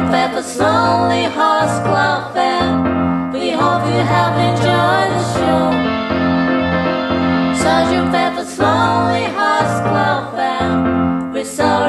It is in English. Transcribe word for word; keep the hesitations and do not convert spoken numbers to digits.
Sergeant Pepper's Lonely Hearts Club Band. We hope you have enjoyed the show. Sergeant Pepper's Lonely Hearts Club Band. We're sorry.